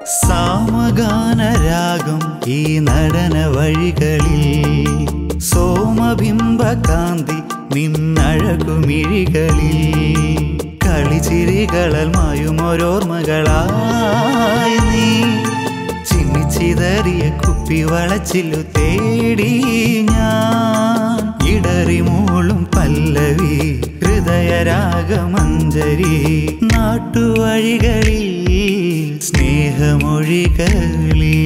സാമഗാനരാഗം ഈ നടന വഴികളിൽ സോമബിംബകാന്തി നിന്നഴകുമിഴികളിൽ കളിച്ചിരികളൽ മായുമോരോർമ്മകളായി നീ ചിന്നിച്ചിതറിയ കുപ്പി വളച്ചില്ലു തേടി ഞാൻ ഇടറിമൂളും പല്ലവി ഹൃദയരാഗമഞ്ജരി നാട്ടുവഴികളിൽ സ്നേഹമൊഴികളിൽ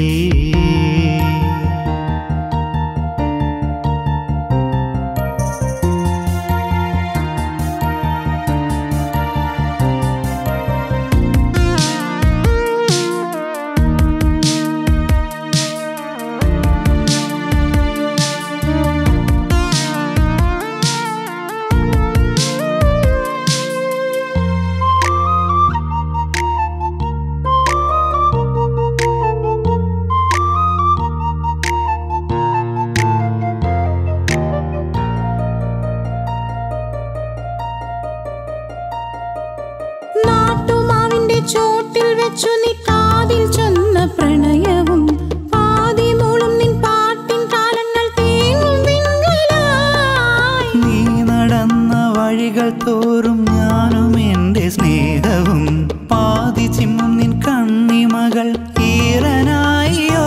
തോറും ഞാനും എൻ്റെ സ്നേഹവും പാതി ചിമ്മും നിൻ കണ്ണിമകൾ ഈറനായോ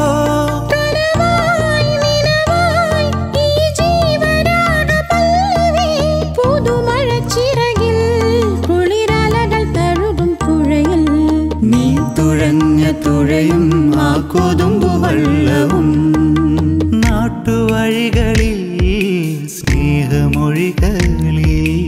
നീ തുഴഞ്ഞ തുഴയും ആ കൊതുമ്പു വെള്ളവും നാട്ടുവഴികളിൽ സ്നേഹമൊഴികളിൽ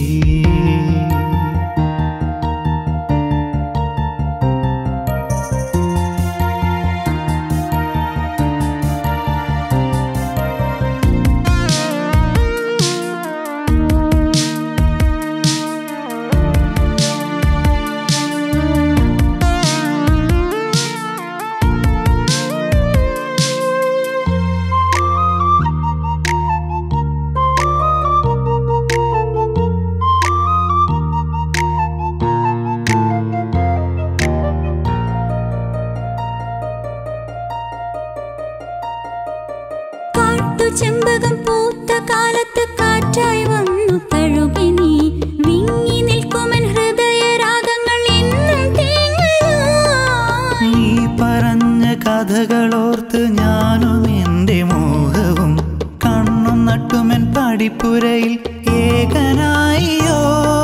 ചെമ്പകം പൂത്ത കാലത്ത് കാറ്റായി വന്നു തഴുകി നീ വിങ്ങി നിൽക്കുമൻ ഹൃദയരാഗങ്ങൾ എന്നും തേങ്ങലായി നീ പറഞ്ഞ കഥകളോർത്ത് ഞാനും എൻ്റെ മോഹവും കണ്ണും നട്ടുമൻ പടിപ്പുരയിൽ ഏകനായോ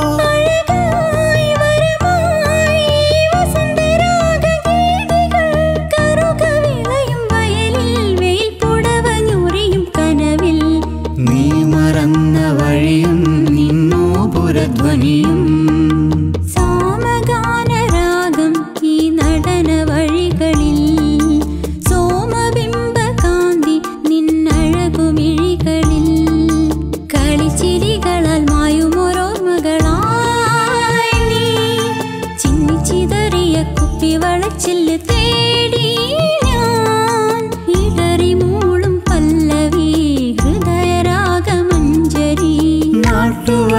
സാമഗാനരാഗം ഈ നടന വഴികളിൽ സോമബിംബകാന്തി നിന്നഴകുമിഴികളിൽ കളിച്ചിരികളാൽ മായുമോരോർമ്മകളായി നീ ചിന്നിച്ചിതറിയ കുപ്പി വളച്ചില് തേടി ഞാൻ ഇടറിമൂളും പല്ലവി ഹൃദയരാഗമഞ്ജരി നാട്ടുവ